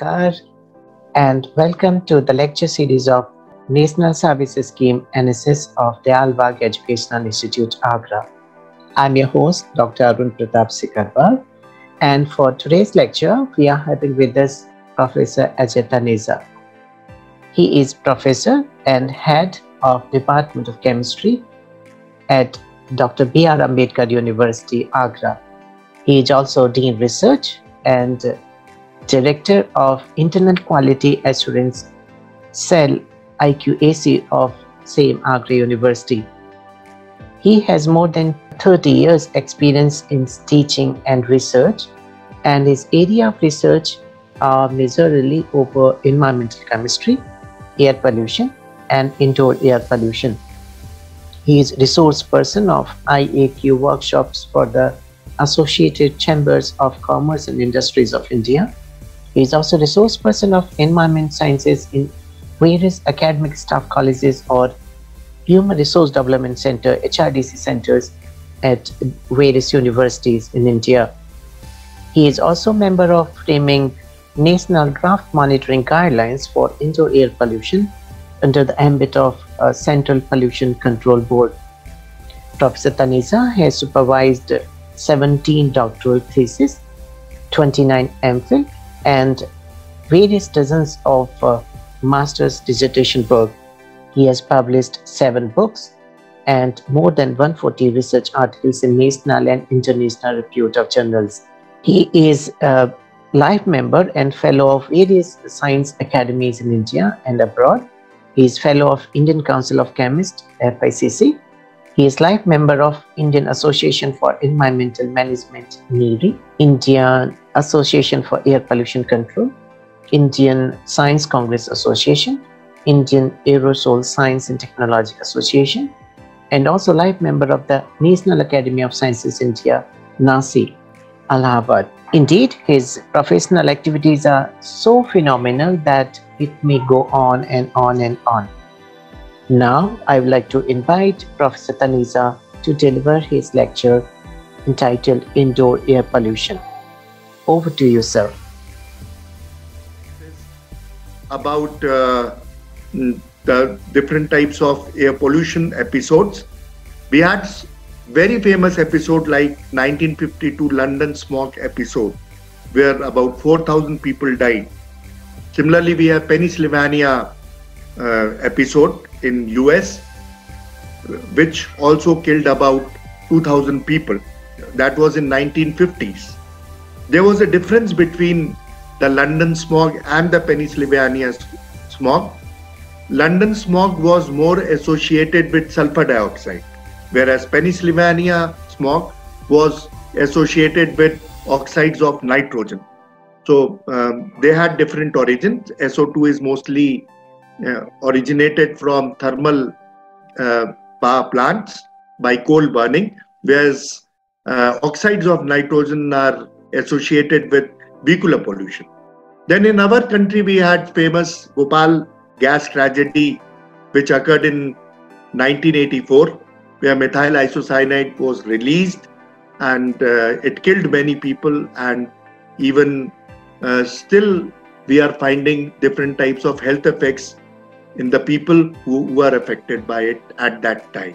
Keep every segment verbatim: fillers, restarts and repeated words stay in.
Namaskar and welcome to the lecture series of National Services Scheme N S S of Dayal Bagh Educational Institute, Agra. I'm your host, Doctor Arun Pratap Sikarwal, and for today's lecture, we are having with us Professor Ajay Taneja. He is Professor and Head of Department of Chemistry at Doctor B R Ambedkar University, Agra. He is also Dean Research and Director of Internal Quality Assurance Cell I Q A C of same Agra University. He has more than thirty years experience in teaching and research, and his area of research are majorly over environmental chemistry, air pollution, and indoor air pollution. He is resource person of I A Q workshops for the Associated Chambers of Commerce and Industries of India. He is also resource person of environment sciences in various academic staff colleges or Human Resource Development Center H R D C centers at various universities in India. He is also member of framing National Draft Monitoring Guidelines for Indoor Air Pollution under the ambit of uh, Central Pollution Control Board. Professor Taneja has supervised seventeen doctoral theses, twenty-nine MPhil, and various dozens of uh, master's dissertation work. He has published seven books and more than one hundred forty research articles in national and international reputed journals. He is a life member and fellow of various science academies in India and abroad. He is fellow of Indian Council of Chemists, F I C C. He is life member of Indian Association for Environmental Management, N E R I, Indian Association for Air Pollution Control, Indian Science Congress Association, Indian Aerosol Science and Technology Association, and also life member of the National Academy of Sciences India, NASI, Allahabad. Indeed, his professional activities are so phenomenal that it may go on and on and on. Now, I would like to invite Professor Taneja to deliver his lecture entitled Indoor Air Pollution. Over to you, sir. About uh, the different types of air pollution episodes. We had very famous episode like nineteen fifty-two London smog episode, where about four thousand people died. Similarly, we have Pennsylvania uh, episode in U S, which also killed about two thousand people. That was in nineteen fifties. There was a difference between the London smog and the Pennsylvania smog. London smog was more associated with sulfur dioxide, whereas Pennsylvania smog was associated with oxides of nitrogen. So um, they had different origins. S O two is mostly uh, originated from thermal uh, power plants by coal burning, whereas uh, oxides of nitrogen are associated with vehicular pollution. Then in our country, we had famous Bhopal gas tragedy, which occurred in nineteen eighty-four, where methyl isocyanide was released and uh, it killed many people, and even uh, still we are finding different types of health effects in the people who were affected by it at that time.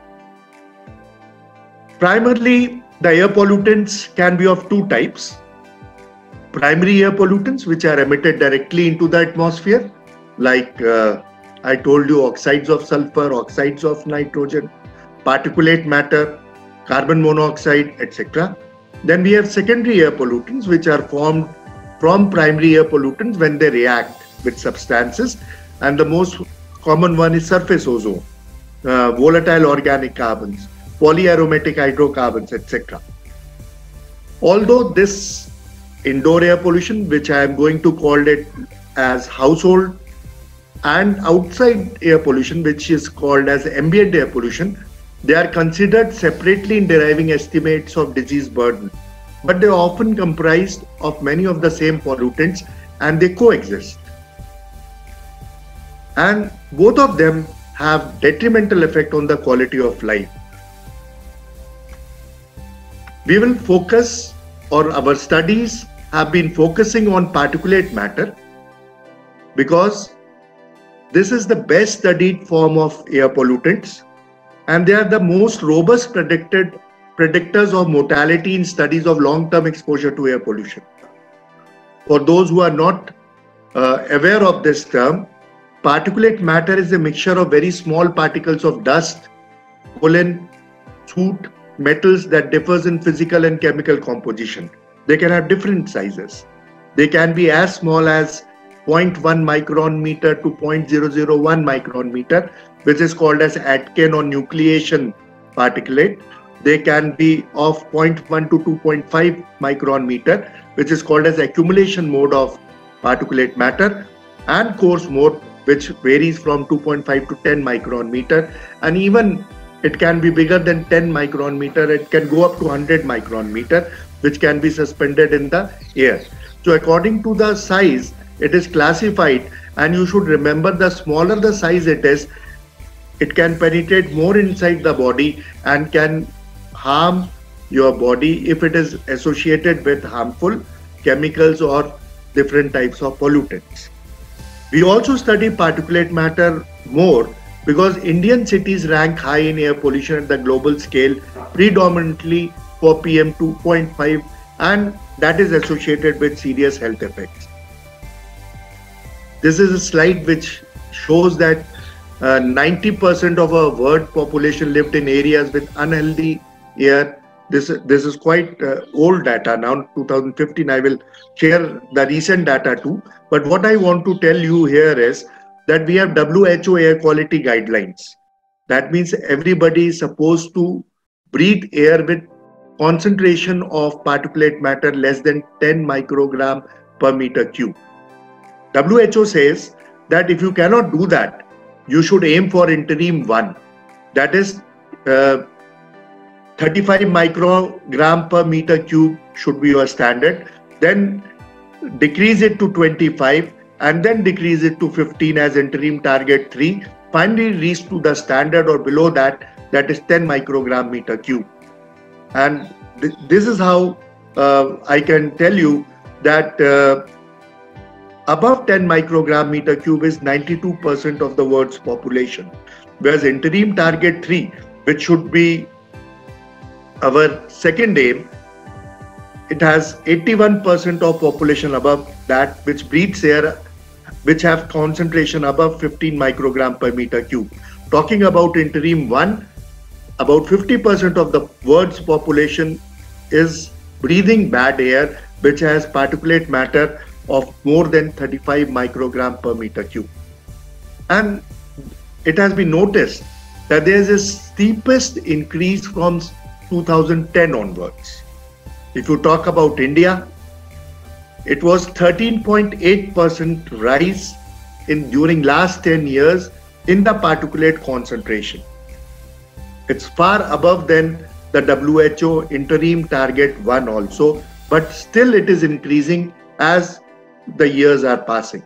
Primarily, the air pollutants can be of two types. Primary air pollutants, which are emitted directly into the atmosphere, like uh, I told you, oxides of sulfur, oxides of nitrogen, particulate matter, carbon monoxide, et cetera. Then we have secondary air pollutants, which are formed from primary air pollutants when they react with substances. And the most common one is surface ozone, uh, volatile organic carbons, polyaromatic hydrocarbons, et cetera. Although this indoor air pollution, which I am going to call it as household, and outside air pollution, which is called as ambient air pollution, they are considered separately in deriving estimates of disease burden, but they are often comprised of many of the same pollutants and they coexist. And both of them have detrimental effect on the quality of life. We will focus, or our studies have been focusing on particulate matter because this is the best studied form of air pollutants, and they are the most robust predicted predictors of mortality in studies of long-term exposure to air pollution. For those who are not uh, aware of this term, particulate matter is a mixture of very small particles of dust, pollen, soot, metals that differs in physical and chemical composition. They can have different sizes. They can be as small as zero point one micron meter to zero point zero zero one micron meter, which is called as Atkin or nucleation particulate. They can be of zero point one to two point five micron meter, which is called as accumulation mode of particulate matter, and coarse mode, which varies from two point five to ten micron meter, and even it can be bigger than ten micron meter. It can go up to one hundred micron meter, which can be suspended in the air. So according to the size, it is classified, and you should remember the smaller the size it is, it can penetrate more inside the body and can harm your body if it is associated with harmful chemicals or different types of pollutants. We also study particulate matter more because Indian cities rank high in air pollution at the global scale, predominantly for P M two point five, and that is associated with serious health effects. This is a slide which shows that uh, ninety percent of our world population lived in areas with unhealthy air. This, this is quite uh, old data now, two thousand fifteen. I will share the recent data too. But what I want to tell you here is that we have W H O air quality guidelines. That means everybody is supposed to breathe air with concentration of particulate matter less than ten microgram per meter cube. W H O says that if you cannot do that, you should aim for interim one. That is uh, thirty-five microgram per meter cube should be your standard. Then decrease it to twenty-five and then decrease it to fifteen as interim target three. Finally reach to the standard or below that, that is ten microgram meter cube. And th this is how uh, I can tell you that uh, above ten microgram meter cube is ninety-two percent of the world's population, whereas interim target three, which should be our second aim, it has eighty-one percent of population above that which breathes air which have concentration above fifteen microgram per meter cube. Talking about interim one, about fifty percent of the world's population is breathing bad air which has particulate matter of more than thirty-five microgram per meter cube. And it has been noticed that there is a steepest increase from two thousand ten onwards. If you talk about India, it was thirteen point eight percent rise in during last ten years in the particulate concentration. It's far above than the W H O interim target one also, but still it is increasing as the years are passing.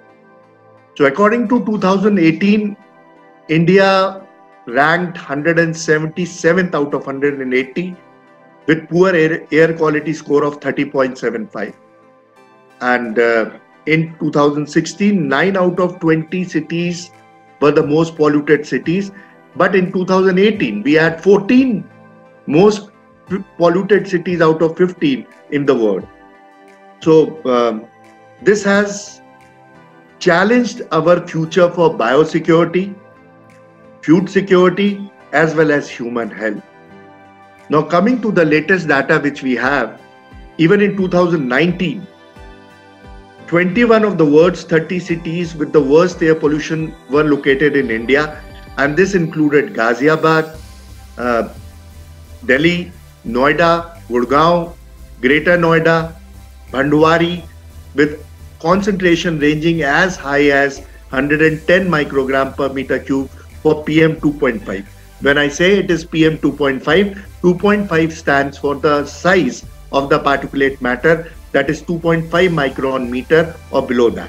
So according to two thousand eighteen, India ranked one hundred seventy-seventh out of one hundred eighty with poor air, air quality score of thirty point seven five. And uh, in two thousand sixteen, nine out of twenty cities were the most polluted cities. But in two thousand eighteen, we had fourteen most polluted cities out of fifteen in the world. So um, this has challenged our future for biosecurity, food security, as well as human health. Now coming to the latest data which we have, even in two thousand nineteen, twenty-one of the world's thirty cities with the worst air pollution were located in India, and this included Ghaziabad, uh, Delhi, Noida, Gurgaon, Greater Noida, Bhandwari, with concentration ranging as high as one hundred ten microgram per meter cube for P M two point five. When I say it is P M two point five, two point five stands for the size of the particulate matter, that is two point five micron meter or below that.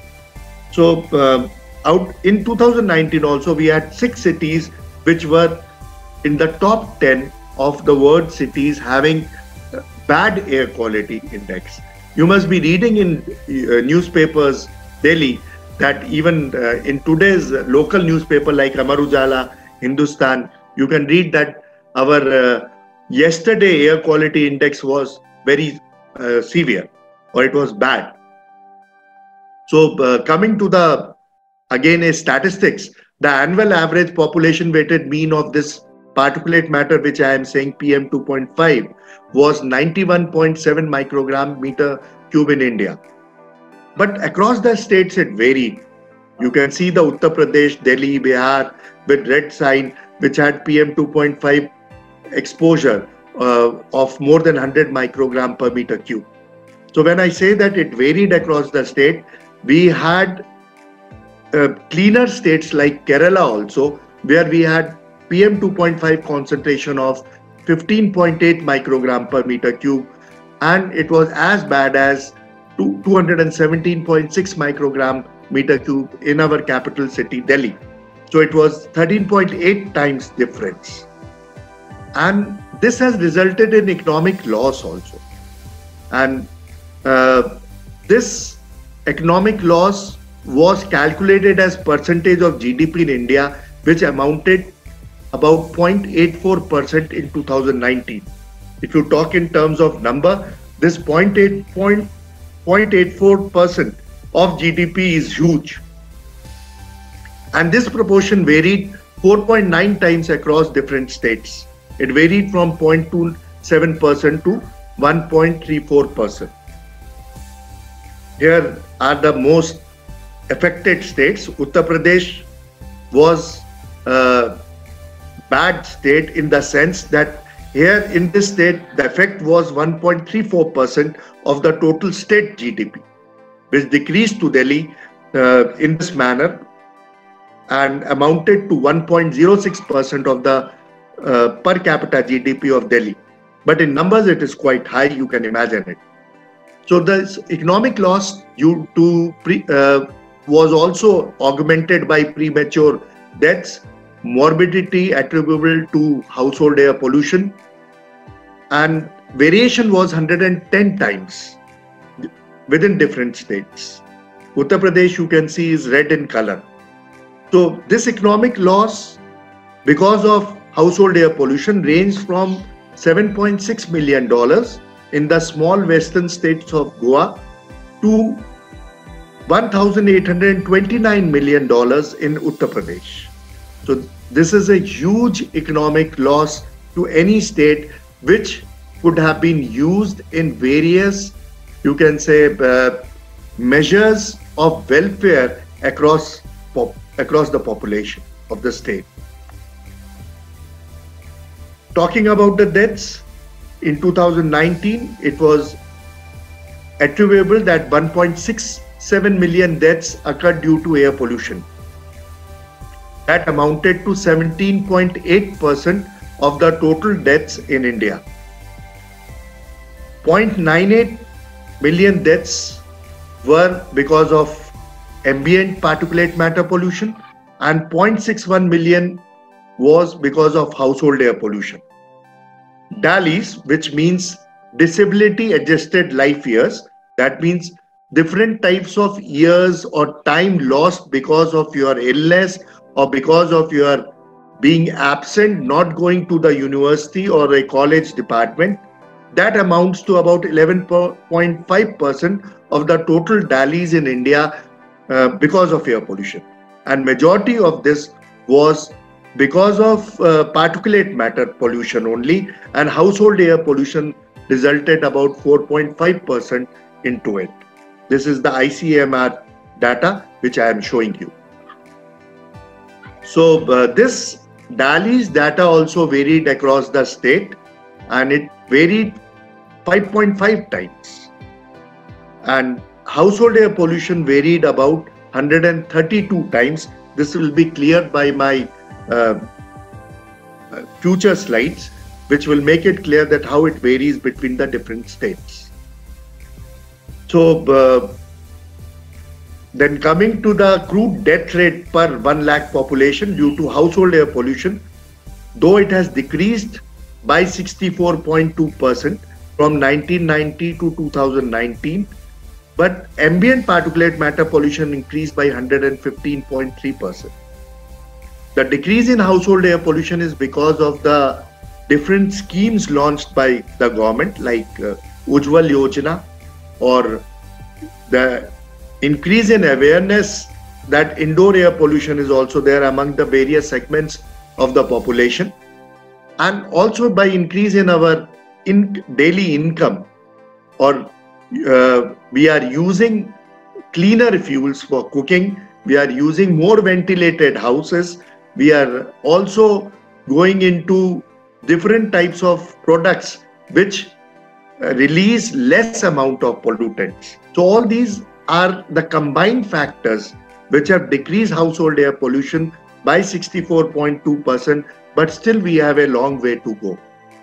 So uh, out in two thousand nineteen also we had six cities which were in the top ten of the world cities having bad air quality index. You must be reading in uh, newspapers, Delhi, that even uh, in today's local newspaper like Amar Ujala, Hindustan, you can read that our uh, yesterday air quality index was very uh, severe, or it was bad. So uh, coming to the, again, a statistics, the annual average population weighted mean of this particulate matter, which I am saying P M two point five, was ninety-one point seven microgram meter cube in India. But across the states it varied. You can see the Uttar Pradesh, Delhi, Bihar with red sign, which had P M two point five exposure uh, of more than one hundred microgram per meter cube. So when I say that it varied across the state, we had uh, cleaner states like Kerala also, where we had P M two point five concentration of fifteen point eight microgram per meter cube, and it was as bad as two hundred seventeen point six microgram meter cube in our capital city, Delhi. So it was thirteen point eight times difference. And this has resulted in economic loss also. And uh, this economic loss was calculated as percentage of G D P in India, which amounted about zero point eight four percent in two thousand nineteen. If you talk in terms of number, this zero point eight four percent of G D P is huge. And this proportion varied four point nine times across different states. It varied from zero point two seven percent to one point three four percent. Here are the most affected states. Uttar Pradesh was a bad state in the sense that here in this state, the effect was one point three four percent of the total state G D P, which decreased to Delhi uh, in this manner and amounted to one point zero six percent of the uh, per capita G D P of Delhi. But in numbers, it is quite high, you can imagine it. So the economic loss due to pre, uh, was also augmented by premature deaths, morbidity attributable to household air pollution, and variation was one hundred ten times within different states. Uttar Pradesh, you can see, is red in color. So this economic loss because of household air pollution ranged from seven point six million dollars in the small western states of Goa to one thousand eight hundred twenty-nine million dollars in Uttar Pradesh. So this is a huge economic loss to any state, which could have been used in various, you can say, uh, measures of welfare across pop across the population of the state. Talking about the deaths, in two thousand nineteen, it was attributable that one point six seven million deaths occurred due to air pollution. That amounted to seventeen point eight percent of the total deaths in India. zero point nine eight million deaths were because of ambient particulate matter pollution and zero point six one million was because of household air pollution. D A L Ys, which means disability adjusted life years, that means different types of years or time lost because of your illness or because of your being absent, not going to the university or a college department, that amounts to about eleven point five percent of the total D A L Ys in India uh, because of air pollution. And majority of this was because of uh, particulate matter pollution only, and household air pollution resulted about four point five percent into it. This is the I C M R data which I am showing you. So uh, this D A L Ys data also varied across the state, and it varied five point five times. And household air pollution varied about one hundred thirty-two times. This will be cleared by my uh, future slides, which will make it clear that how it varies between the different states. So uh, then coming to the crude death rate per one lakh population due to household air pollution, though it has decreased by sixty-four point two percent, from nineteen ninety to two thousand nineteen, but ambient particulate matter pollution increased by one hundred fifteen point three percent. The decrease in household air pollution is because of the different schemes launched by the government, like uh, Ujjwal Yojana, or the increase in awareness that indoor air pollution is also there among the various segments of the population, and also by increase in our in daily income, or uh, we are using cleaner fuels for cooking, we are using more ventilated houses, we are also going into different types of products which uh, release less amount of pollutants. So all these are the combined factors which have decreased household air pollution by sixty-four point two percent, but still we have a long way to go.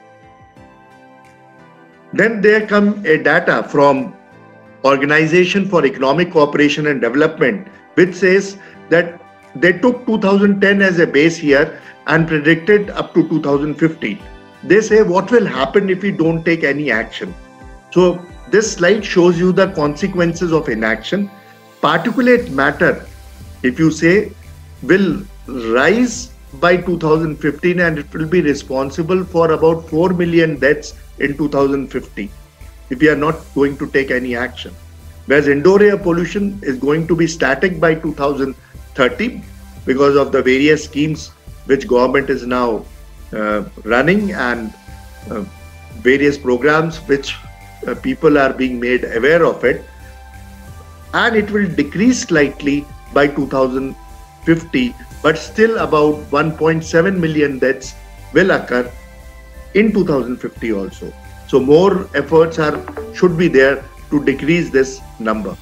Then there come a data from Organization for Economic Cooperation and Development, which says that they took two thousand ten as a base year and predicted up to two thousand fifteen. They say what will happen if we don't take any action. So this slide shows you the consequences of inaction. Particulate matter, if you say, will rise by two thousand fifteen, and it will be responsible for about four million deaths in two thousand fifty if we are not going to take any action. Whereas indoor air pollution is going to be static by two thousand thirty because of the various schemes which government is now uh, running, and uh, various programs which uh, people are being made aware of it, and it will decrease slightly by two thousand fifty, but still about one point seven million deaths will occur in two thousand fifty also. So more efforts are should be there to decrease this number.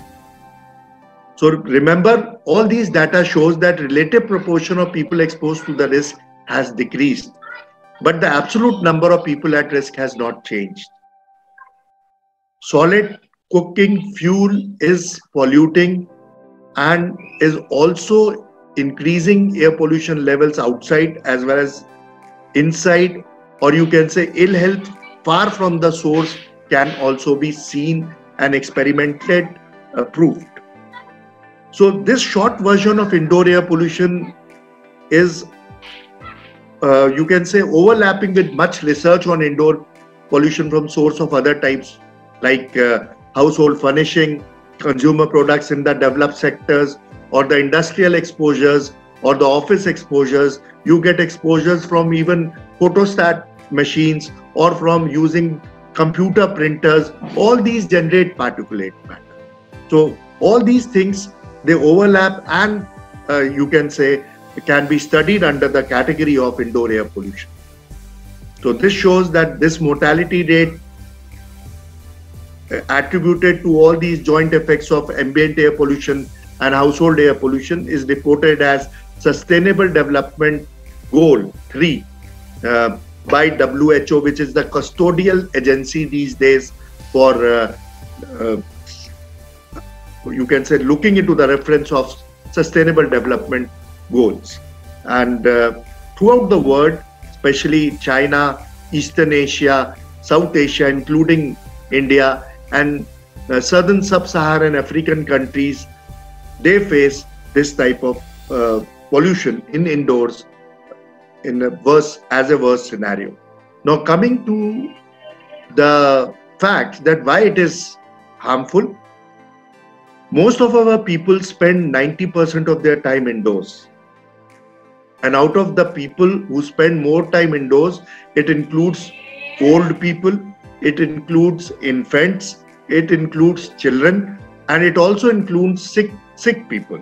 So remember, all these data shows that relative proportion of people exposed to the risk has decreased, but the absolute number of people at risk has not changed. Solid cooking fuel is polluting and is also increasing air pollution levels outside as well as inside, or you can say ill health far from the source can also be seen and experimented, uh, proved. So this short version of indoor air pollution is, uh, you can say, overlapping with much research on indoor pollution from source of other types like uh, household furnishing, consumer products in the developed sectors, or the industrial exposures, or the office exposures. You get exposures from even photostat machines or from using computer printers. All these generate particulate matter. So all these things, they overlap, and uh, you can say can be studied under the category of indoor air pollution. So this shows that this mortality rate uh, attributed to all these joint effects of ambient air pollution and household air pollution is reported as Sustainable Development Goal three uh, by W H O, which is the custodial agency these days for uh, uh, you can say looking into the reference of Sustainable Development Goals. And uh, throughout the world, especially China, Eastern Asia, South Asia, including India, and uh, southern sub-Saharan African countries, they face this type of uh, pollution in indoors in a worse, as a worse scenario. Now coming to the fact that why it is harmful, most of our people spend ninety percent of their time indoors. And out of the people who spend more time indoors, it includes old people, it includes infants, it includes children, and it also includes sick, sick people.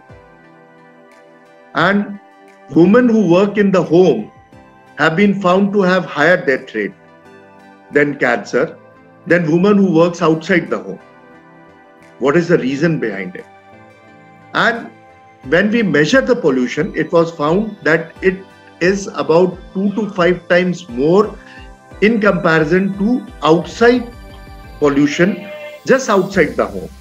And women who work in the home have been found to have higher death rate than cancer than women who works outside the home. What is the reason behind it? And when we measure the pollution, it was found that it is about two to five times more in comparison to outside pollution, just outside the home.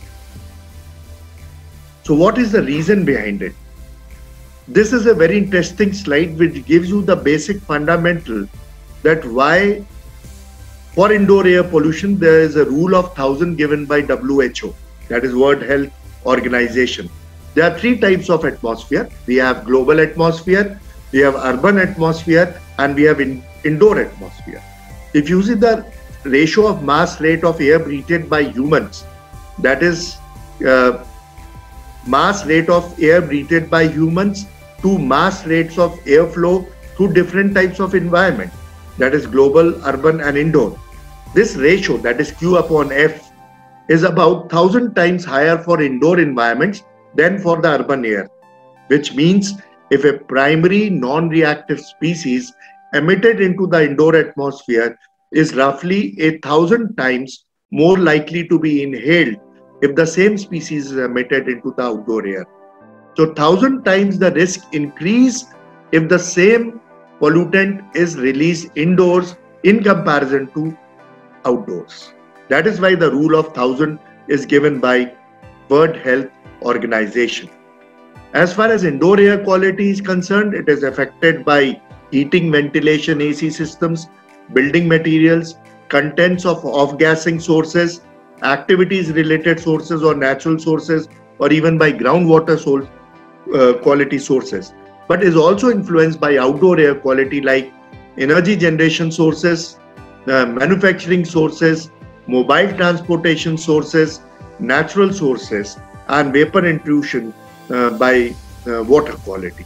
So what is the reason behind it? This is a very interesting slide which gives you the basic fundamental that why For indoor air pollution, there is a rule of thousand given by W H O, that is World Health Organization. There are three types of atmosphere. We have global atmosphere, we have urban atmosphere, and we have in, indoor atmosphere. If you see the ratio of mass rate of air breathed by humans, that is uh, mass rate of air breathed by humans to mass rates of airflow through different types of environment, that is global, urban, and indoor. This ratio, that is Q upon F, is about one thousand times higher for indoor environments than for the urban air, which means if a primary non-reactive species emitted into the indoor atmosphere is roughly a thousand times more likely to be inhaled if the same species is emitted into the outdoor air. So thousand times the risk increase if the same pollutant is released indoors in comparison to outdoors. That is why the rule of thousand is given by World Health Organization. As far as indoor air quality is concerned, it is affected by heating, ventilation, A C systems, building materials, contents of off-gassing sources, activities related sources or natural sources, or even by groundwater source, uh, quality sources. But is also influenced by outdoor air quality like energy generation sources, uh, manufacturing sources, mobile transportation sources, natural sources, and vapor intrusion uh, by uh, water quality.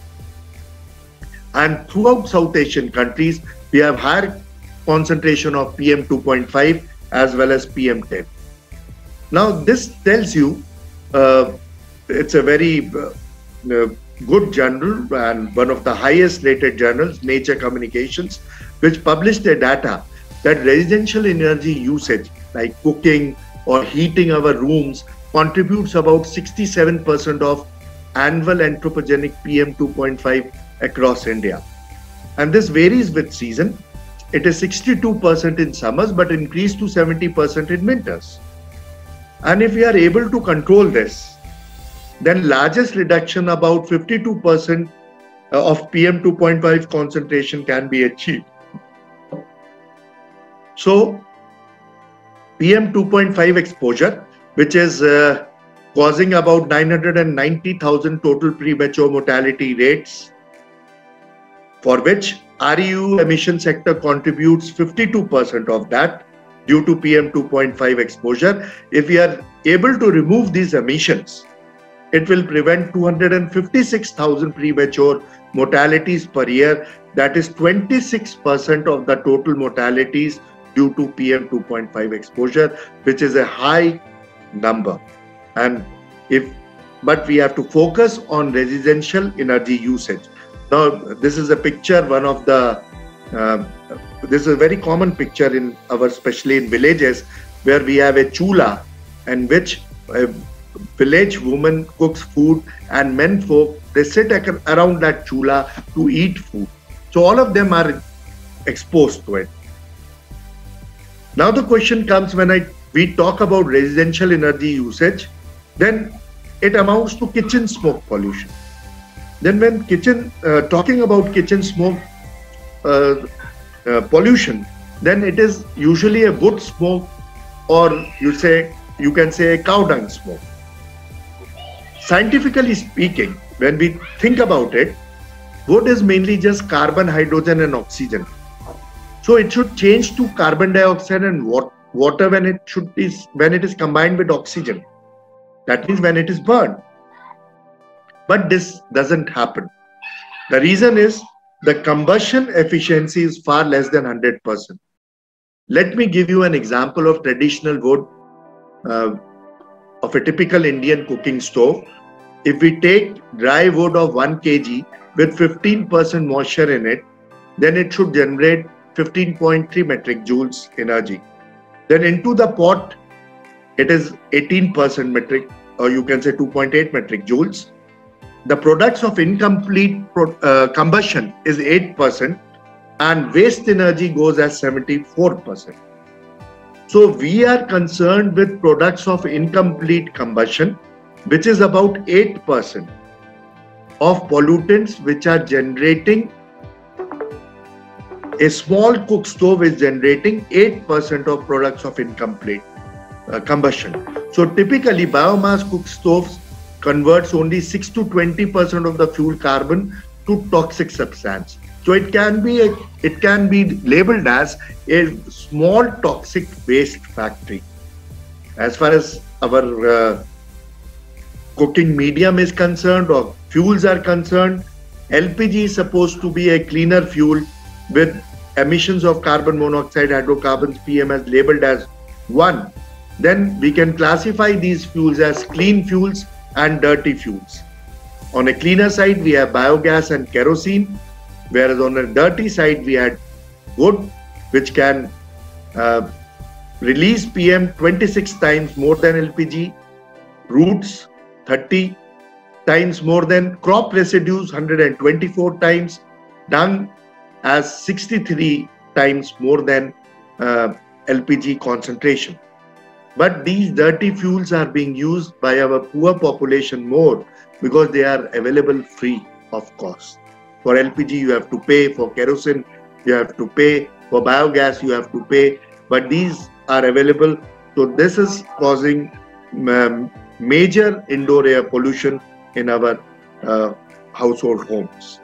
And throughout South Asian countries, we have higher concentration of P M two point five as well as P M ten. Now, this tells you, uh, it's a very uh, uh, good journal and one of the highest rated journals, Nature Communications, which published the data that residential energy usage like cooking or heating our rooms contributes about sixty-seven percent of annual anthropogenic P M two point five across India. And this varies with season. It is sixty-two percent in summers but increased to seventy percent in winters. And if we are able to control this, then largest reduction about fifty-two percent of P M two point five concentration can be achieved. So P M two point five exposure, which is uh, causing about nine hundred ninety thousand total premature mortality rates, for which R E U emission sector contributes fifty-two percent of that due to P M two point five exposure. If we are able to remove these emissions, it will prevent two hundred fifty-six thousand premature mortalities per year. That is twenty-six percent of the total mortalities due to P M two point five exposure, which is a high number. And if, but we have to focus on residential energy usage. Now, this is a picture, one of the, uh, this is a very common picture in our, especially in villages, where we have a chula in which a village woman cooks food and men folk, they sit around that chula to eat food. So all of them are exposed to it. Now the question comes when I we talk about residential energy usage, then it amounts to kitchen smoke pollution. Then when kitchen, uh, talking about kitchen smoke uh, uh, pollution, then it is usually a wood smoke, or you say, you can say a cow dung smoke. Scientifically speaking, when we think about it, wood is mainly just carbon, hydrogen and oxygen. So it should change to carbon dioxide and water when it should be, when it is combined with oxygen. That means when it is burned. But this doesn't happen. The reason is the combustion efficiency is far less than one hundred percent. Let me give you an example of traditional wood uh, of a typical Indian cooking stove. If we take dry wood of one kilogram with fifteen percent moisture in it, then it should generate fifteen point three metric joules energy. Then into the pot, it is eighteen percent metric, or you can say two point eight metric joules. The products of incomplete pro, uh, combustion is eight percent and waste energy goes as seventy-four percent. So we are concerned with products of incomplete combustion, which is about eight percent of pollutants which are generating a small cook stove is generating eight percent of products of incomplete uh, combustion. So typically biomass cook stoves converts only six to twenty percent of the fuel carbon to toxic substance. So it can be a, it can be labeled as a small toxic waste factory. As far as our uh, cooking medium is concerned or fuels are concerned, L P G is supposed to be a cleaner fuel with emissions of carbon monoxide, hydrocarbons, P M as labeled as one. Then we can classify these fuels as clean fuels and dirty fuels. On a cleaner side, we have biogas and kerosene, whereas on a dirty side, we had wood, which can uh, release P M twenty-six times more than L P G, roots thirty times more than, crop residues one hundred twenty-four times, dung as sixty-three times more than uh, L P G concentration. But these dirty fuels are being used by our poor population more because they are available free of cost. For L P G you have to pay, for kerosene you have to pay, for biogas you have to pay, but these are available. So this is causing um, major indoor air pollution in our uh, household homes.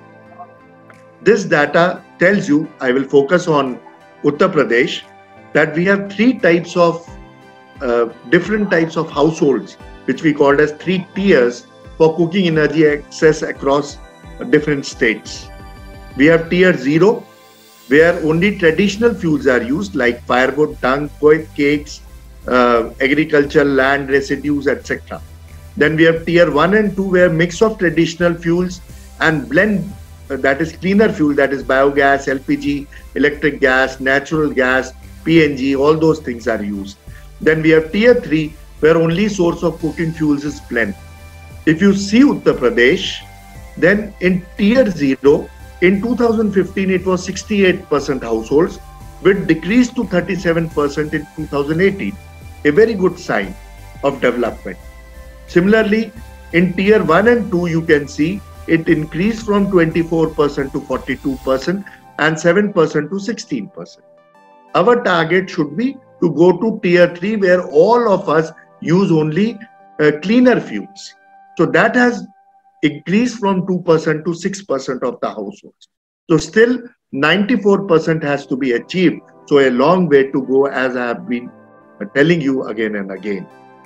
This data tells you, I will focus on Uttar Pradesh, that we have three types of uh, different types of households, which we called as three tiers for cooking energy access across different states. We have tier zero, where only traditional fuels are used like firewood, dung, cakes, uh, agricultural land residues, et cetera. Then we have tier one and two, where mix of traditional fuels and blend, uh, that is cleaner fuel, that is biogas, L P G, electric gas, natural gas, P N G, all those things are used. Then we have tier three, where only source of cooking fuels is blend. If you see Uttar Pradesh, then in tier zero, in two thousand fifteen, it was sixty-eight percent households, which decreased to thirty-seven percent in two thousand eighteen, a very good sign of development. Similarly, in tier one and two, you can see it increased from twenty-four percent to forty-two percent and seven percent to sixteen percent. Our target should be to go to tier three, where all of us use only uh, cleaner fuels. So that has increased from two percent to six percent of the households. So still ninety-four percent has to be achieved. So a long way to go, as I have been telling you again and again.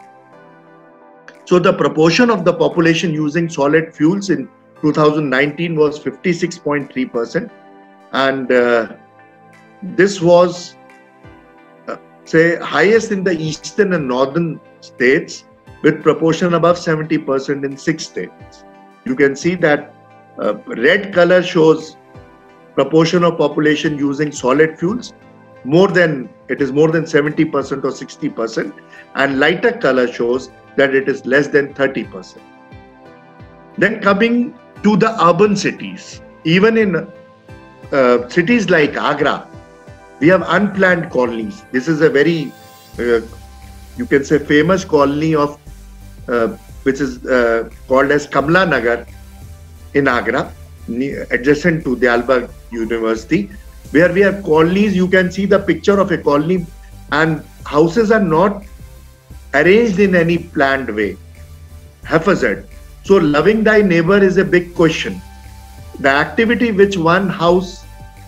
So the proportion of the population using solid fuels in two thousand nineteen was fifty-six point three percent, and uh, this was uh, say highest in the eastern and northern states, with proportion above seventy percent in six states. You can see that uh, red color shows proportion of population using solid fuels, more than it is more than seventy percent or sixty percent, and lighter color shows that it is less than thirty percent. Then coming to the urban cities, even in uh, cities like Agra, we have unplanned colonies. This is a very, uh, you can say, famous colony of, uh, which is uh, called as Kamla Nagar in Agra, adjacent to Diyalbagh University, where we have colonies. You can see the picture of a colony, and houses are not arranged in any planned way, haphazard. So loving thy neighbor is a big question. The activity which one house,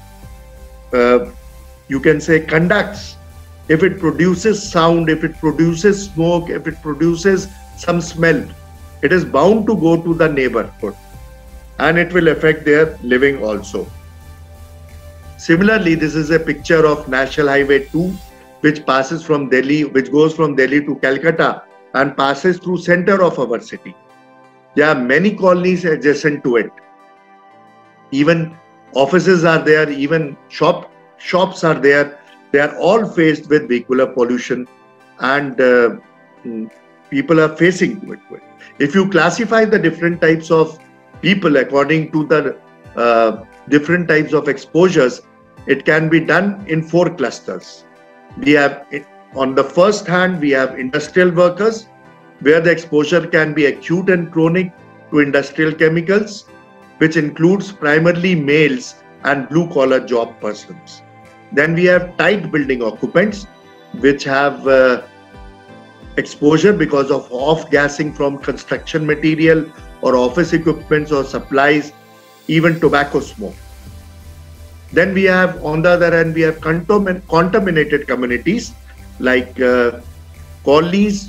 uh, you can say, conducts, if it produces sound, if it produces smoke, if it produces some smell, it is bound to go to the neighborhood, and it will affect their living also. Similarly, this is a picture of National Highway two, which passes from Delhi, which goes from Delhi to Calcutta and passes through center of our city. There are many colonies adjacent to it. Even offices are there, even shop shops are there. They are all faced with vehicular pollution, and uh, people are facing to it. If you classify the different types of people according to the uh, different types of exposures, it can be done in four clusters. We have, on the first hand, we have industrial workers, where the exposure can be acute and chronic to industrial chemicals, which includes primarily males and blue-collar job persons. Then we have tight building occupants, which have uh, exposure because of off-gassing from construction material or office equipments or supplies, even tobacco smoke. Then we have, on the other hand, we have contamin contaminated communities like uh, colonies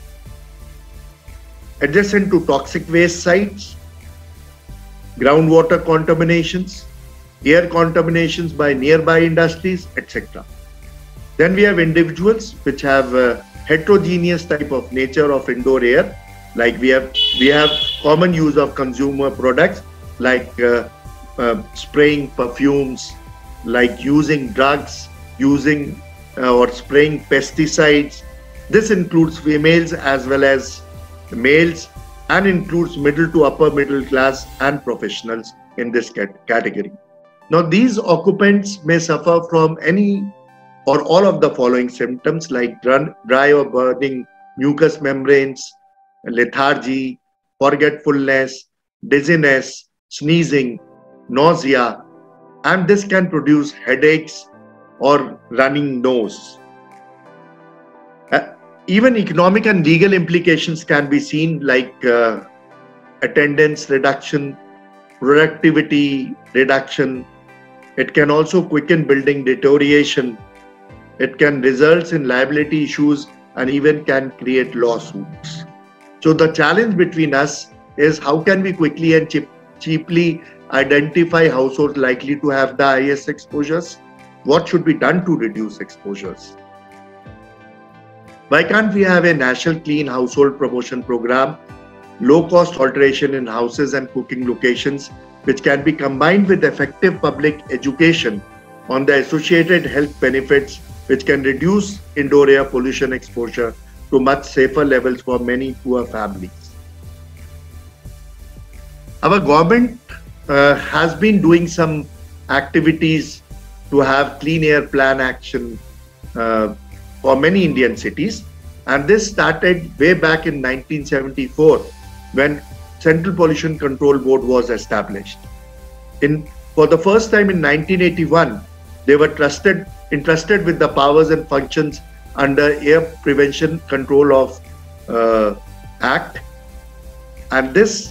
adjacent to toxic waste sites, groundwater contaminations, air contaminations by nearby industries, et cetera. Then we have individuals which have a heterogeneous type of nature of indoor air, like we have we have common use of consumer products like uh, uh, spraying perfumes, like using drugs, using uh, or spraying pesticides. This includes females as well as males and includes middle to upper middle class and professionals in this cat category. Now, these occupants may suffer from any or all of the following symptoms like dry or burning mucous membranes, lethargy, forgetfulness, dizziness, sneezing, nausea, and this can produce headaches or running nose. Uh, even economic and legal implications can be seen like uh, attendance reduction, productivity reduction. It can also quicken building deterioration. It can result in liability issues and even can create lawsuits. So the challenge between us is how can we quickly and cheap, cheaply identify households likely to have the highest exposures? What should be done to reduce exposures? Why can't we have a national clean household promotion program, low-cost alteration in houses and cooking locations, which can be combined with effective public education on the associated health benefits, which can reduce indoor air pollution exposure to much safer levels for many poor families. Our government uh, has been doing some activities to have clean air plan action uh, for many Indian cities, and this started way back in nineteen seventy-four when Central Pollution Control Board was established. In, for the first time in nineteen eighty-one, they were trusted, entrusted with the powers and functions under Air Prevention Control of uh, Act, and this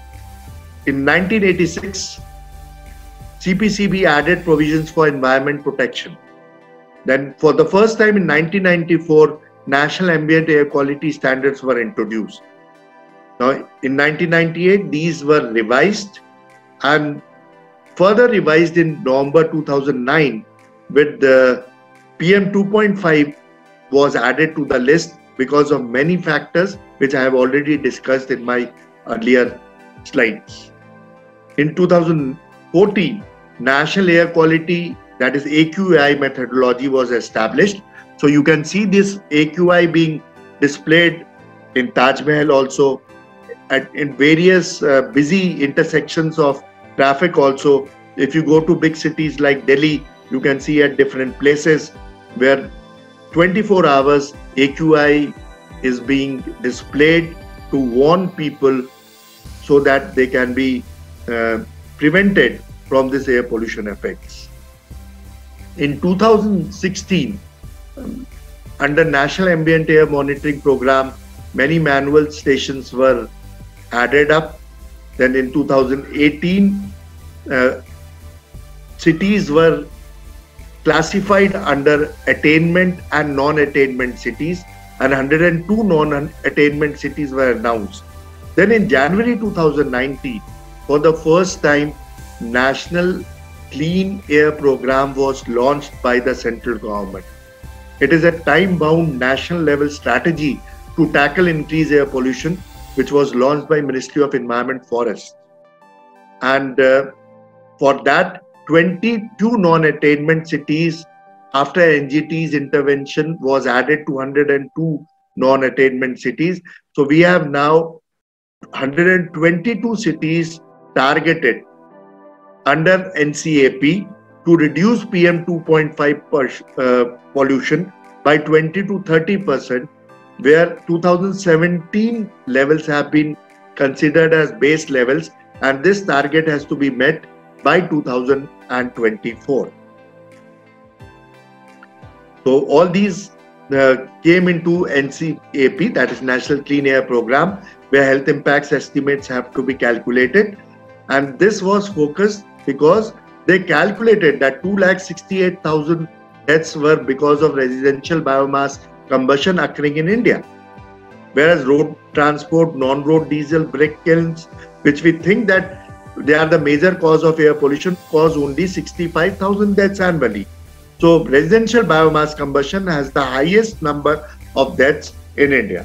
in nineteen eighty-six, C P C B added provisions for environment protection. Then for the first time in nineteen ninety-four, National Ambient Air Quality Standards were introduced. Now in nineteen ninety-eight, these were revised and further revised in November two thousand nine with the P M two point five was added to the list because of many factors which I have already discussed in my earlier slides. In two thousand fourteen, National Air Quality, that is A Q I methodology, was established. So you can see this A Q I being displayed in Taj Mahal also, at in various uh, busy intersections of traffic also. If you go to big cities like Delhi, you can see at different places where twenty-four hours A Q I is being displayed to warn people so that they can be uh, prevented from this air pollution effects. In two thousand sixteen, um, under National Ambient Air Monitoring Program, many manual stations were added up. Then in two thousand eighteen, uh, cities were classified under attainment and non-attainment cities, and one hundred two non-attainment cities were announced. Then in January two thousand nineteen, for the first time, National Clean Air Program was launched by the central government. It is a time-bound national level strategy to tackle increased air pollution, which was launched by Ministry of Environment Forest. And uh, for that, twenty-two non-attainment cities after N G T's intervention was added to one hundred two non-attainment cities. So we have now one hundred twenty-two cities targeted under N C A P to reduce P M two point five per, uh, pollution by twenty to thirty percent, where two thousand seventeen levels have been considered as base levels, and this target has to be met by two thousand twenty-four. So all these uh, came into N C A P, that is National Clean Air Program, where health impacts estimates have to be calculated. And this was focused because they calculated that two lakh sixty-eight thousand deaths were because of residential biomass combustion occurring in India. Whereas road transport, non-road diesel, brick kilns, which we think that they are the major cause of air pollution, cause only sixty-five thousand deaths annually. So residential biomass combustion has the highest number of deaths in India.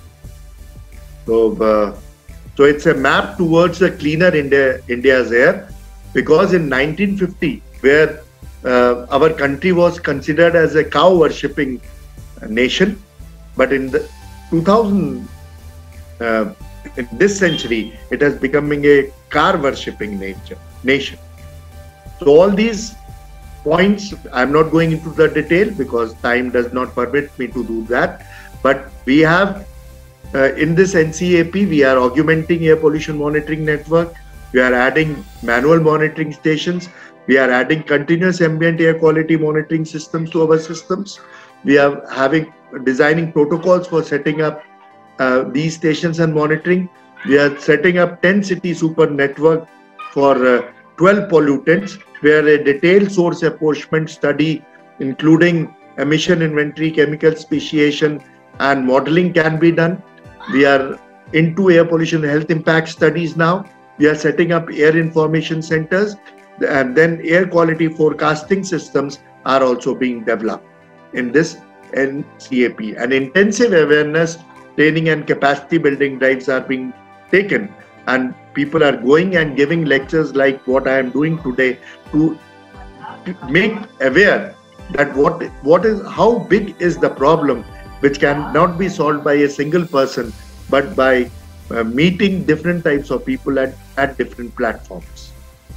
So, uh, so it's a map towards a cleaner India, India's air, because in nineteen fifty, where uh, our country was considered as a cow worshipping nation, but in the two thousand, uh, in this century, it has becoming a car worshipping nature, nation. So all these points, I'm not going into the detail because time does not permit me to do that. But we have uh, in this N C A P, we are augmenting air pollution monitoring network. We are adding manual monitoring stations. We are adding continuous ambient air quality monitoring systems to our systems. We are having designing protocols for setting up uh, these stations and monitoring. We are setting up ten city super network for uh, twelve pollutants, where a detailed source apportionment study, including emission inventory, chemical speciation, and modeling can be done. We are into air pollution health impact studies now. We are setting up air information centers, and then air quality forecasting systems are also being developed in this N C A P. And intensive awareness, training and capacity building drives are being taken, and people are going and giving lectures like what I am doing today to make aware that what what is how big is the problem, which cannot be solved by a single person, but by uh, meeting different types of people at, at different platforms.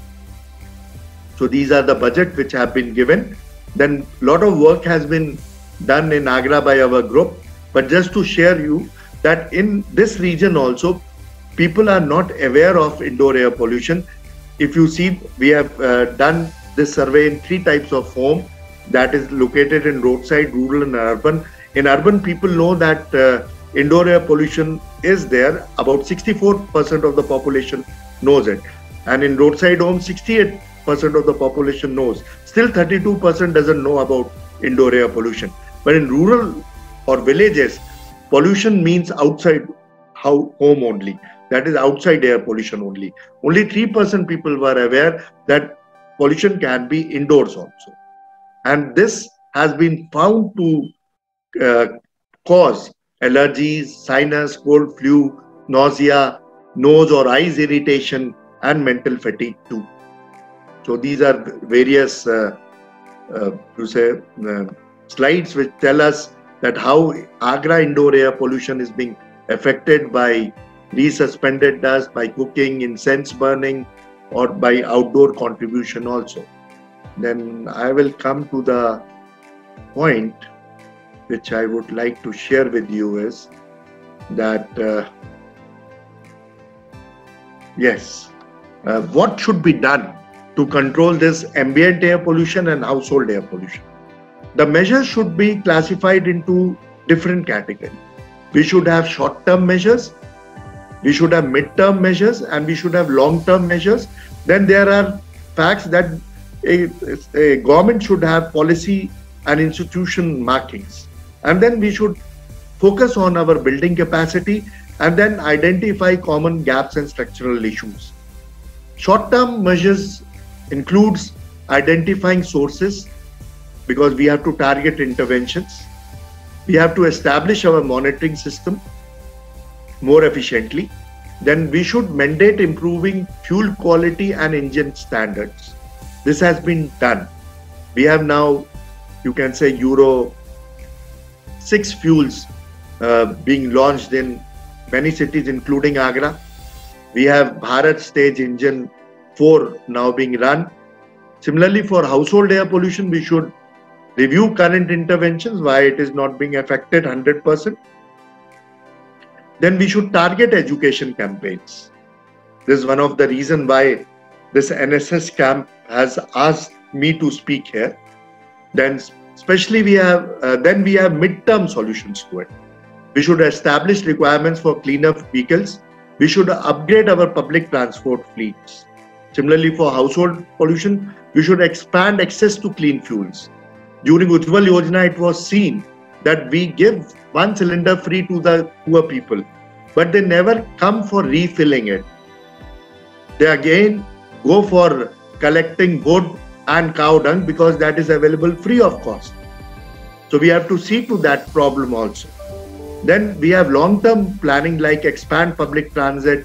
So these are the budget which have been given. Then a lot of work has been done in Agra by our group. But just to share you that in this region also, people are not aware of indoor air pollution. If you see, we have uh, done this survey in three types of home, that is located in roadside, rural and urban. In urban, people know that uh, indoor air pollution is there. About sixty-four percent of the population knows it. And in roadside homes, sixty-eight percent of the population knows. Still thirty-two percent doesn't know about indoor air pollution. But in rural or villages, pollution means outside home only. That is outside air pollution only. Only three percent people were aware that pollution can be indoors also. And this has been found to uh, cause allergies, sinus, cold, flu, nausea, nose or eyes irritation, and mental fatigue too. So these are various uh, uh, to say uh, slides which tell us that how Agra indoor air pollution is being affected by resuspended dust, by cooking, incense burning, or by outdoor contribution also. Then I will come to the point which I would like to share with you is that uh, yes, uh, what should be done to control this ambient air pollution and household air pollution? The measures should be classified into different categories. We should have short-term measures, we should have mid-term measures, and we should have long-term measures. Then there are facts that a, a government should have policy and institution markings. And then we should focus on our building capacity and then identify common gaps and structural issues. Short-term measures includes identifying sources, because we have to target interventions. We have to establish our monitoring system more efficiently. Then we should mandate improving fuel quality and engine standards. This has been done. We have now, you can say, Euro six fuels uh, being launched in many cities, including Agra. We have Bharat Stage Engine four now being run. Similarly, for household air pollution, we should review current interventions, why it is not being affected one hundred percent. Then we should target education campaigns. This is one of the reasons why this N S S camp has asked me to speak here. Then especially we have, uh, then we have mid-term solutions to it. We should establish requirements for cleaner vehicles. We should upgrade our public transport fleets. Similarly, for household pollution, we should expand access to clean fuels. During Ujjwal Yojana, it was seen that we give one cylinder free to the poor people, but they never come for refilling it. They again go for collecting wood and cow dung because that is available free of cost. So we have to see to that problem also. Then we have long-term planning like expand public transit,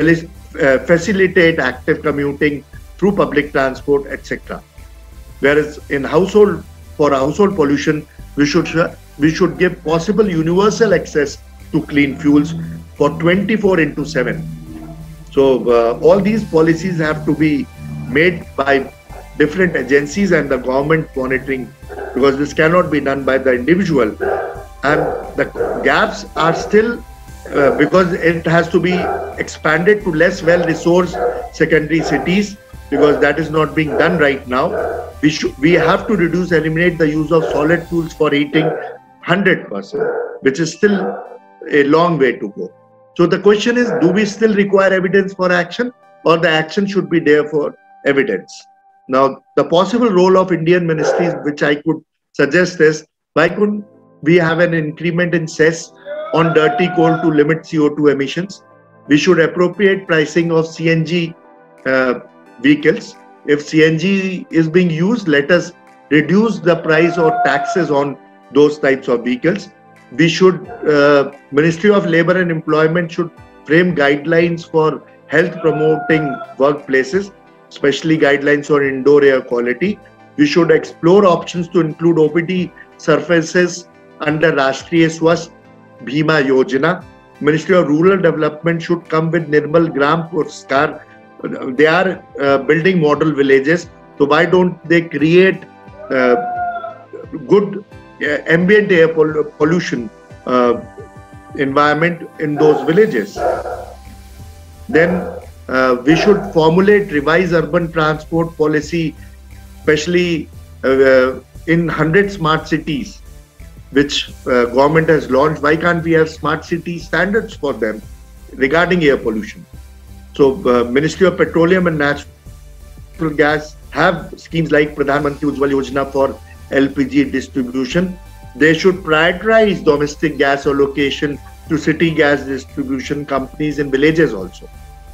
facilitate active commuting through public transport, et cetera. Whereas in household, for household pollution, we should we should give possible universal access to clean fuels for twenty-four into seven. So uh, all these policies have to be made by different agencies and the government monitoring, because this cannot be done by the individual. And the gaps are still, uh, because it has to be expanded to less well-resourced secondary cities, because that is not being done right now. We should, we have to reduce, eliminate the use of solid fuels for heating one hundred percent, which is still a long way to go. So the question is, do we still require evidence for action, or the action should be there for evidence? Now, the possible role of Indian ministries, which I could suggest is, why couldn't we have an increment in cess on dirty coal to limit C O two emissions? We should appropriate pricing of C N G uh, vehicles. If C N G is being used, let us reduce the price or taxes on those types of vehicles. We should, uh, Ministry of Labour and Employment should frame guidelines for health promoting workplaces, especially guidelines on indoor air quality. We should explore options to include O P D surfaces under Rashtriya Swasth Bima Yojana. Ministry of Rural Development should come with Nirmal Gram Puraskar. They are uh, building model villages. So why don't they create uh, good uh, ambient air pol pollution uh, environment in those villages? Then uh, we should formulate revised urban transport policy, especially uh, in one hundred smart cities, which uh, government has launched. Why can't we have smart city standards for them regarding air pollution? So uh, Ministry of Petroleum and Natural Gas have schemes like Pradhan Mantri Ujjwal Yojana for L P G distribution. They should prioritize domestic gas allocation to city gas distribution companies in villages also.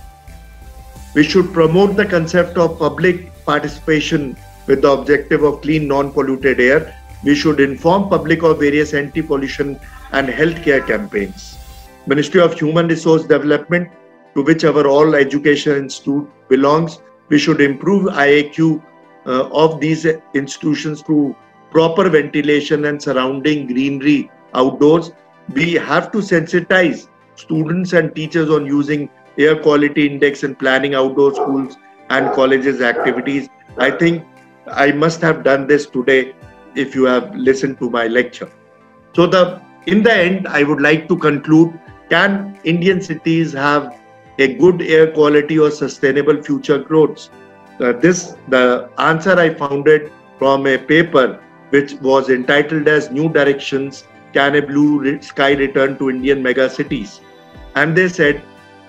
We should promote the concept of public participation with the objective of clean, non-polluted air. We should inform public of various anti-pollution and healthcare campaigns. Ministry of Human Resource Development, to which our all education institute belongs, we should improve I A Q uh, of these institutions through proper ventilation and surrounding greenery outdoors. We have to sensitize students and teachers on using air quality index and planning outdoor schools and colleges activities. I think I must have done this today if you have listened to my lecture. So the in the end, I would like to conclude, can Indian cities have a good air quality or sustainable future growth? Uh, this, the answer I found it from a paper which was entitled as New Directions, Can a Blue Sky Return to Indian Mega Cities? And they said,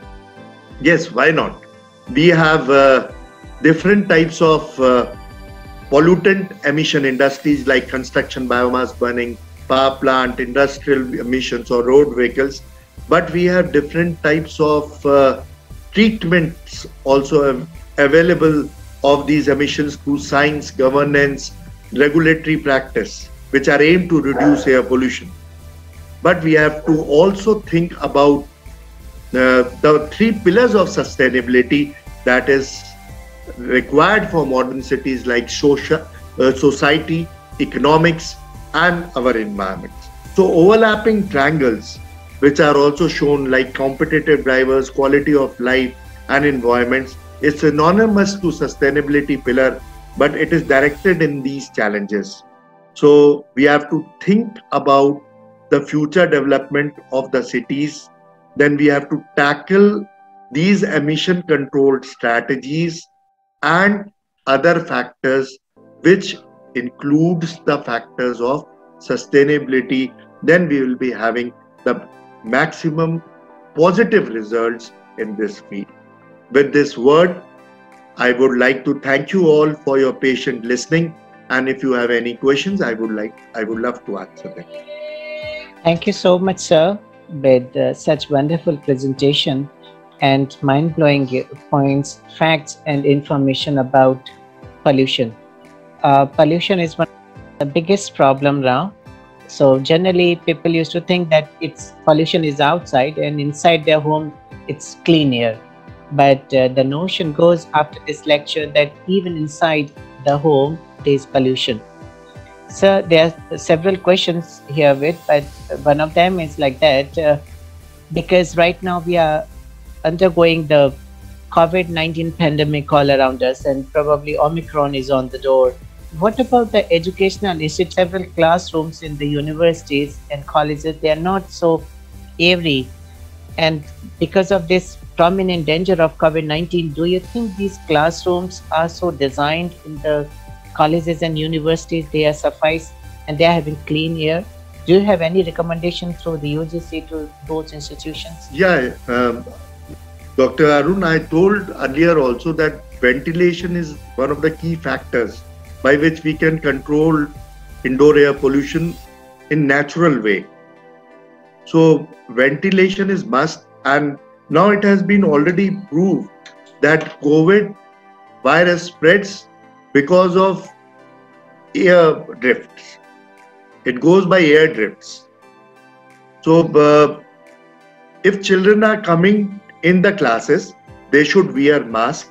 yes, why not? We have uh, different types of uh, pollutant emission industries like construction, biomass burning, power plant, industrial emissions or road vehicles. But we have different types of uh, treatments also available of these emissions through science, governance, regulatory practice, which are aimed to reduce air pollution. But we have to also think about uh, the three pillars of sustainability that is required for modern cities like social, uh, society, economics, and our environment. So overlapping triangles, which are also shown like competitive drivers, quality of life, and environments, is synonymous to sustainability pillar, but it is directed in these challenges. So we have to think about the future development of the cities. Then we have to tackle these emission controlled strategies and other factors, which includes the factors of sustainability, then we will be having the maximum positive results in this field. With this word, I would like to thank you all for your patient listening. And if you have any questions, I would like, I would love to answer them. Thank you so much, sir, with uh, such wonderful presentation and mind-blowing points, facts, and information about pollution. Uh, pollution is one of the biggest problem now. So generally, people used to think that it's pollution is outside and inside their home, it's clean air. But uh, the notion goes after this lecture that even inside the home, there is pollution. So there are several questions here with, but one of them is like that, uh, because right now we are undergoing the COVID nineteen pandemic all around us, and probably Omicron is on the door. What about the educational issue? Several classrooms in the universities and colleges, they are not so airy. And because of this prominent danger of COVID nineteen, do you think these classrooms are so designed in the colleges and universities, they are suffice and they are having clean air? Do you have any recommendation through the U G C to those institutions? Yeah, um, Doctor Arun, I told earlier also that ventilation is one of the key factors by which we can control indoor air pollution in natural way. So ventilation is must, and now it has been already proved that COVID virus spreads because of air drifts. It goes by air drifts. So uh, if children are coming in the classes, they should wear masks.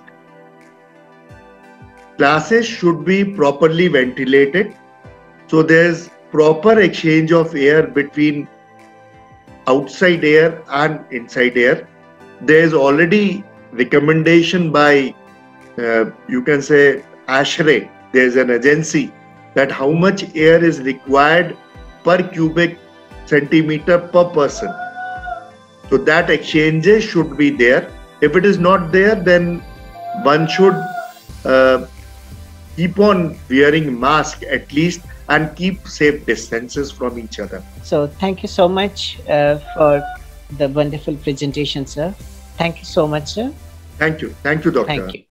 Classes should be properly ventilated. So there's proper exchange of air between outside air and inside air. There's already recommendation by, uh, you can say, ASHRAE. There's an agency that how much air is required per cubic centimeter per person. So that exchanges should be there. If it is not there, then one should uh, keep on wearing mask at least and keep safe distances from each other. So thank you so much uh, for the wonderful presentation, sir. Thank you so much, sir. Thank you. Thank you, Doctor. Thank you.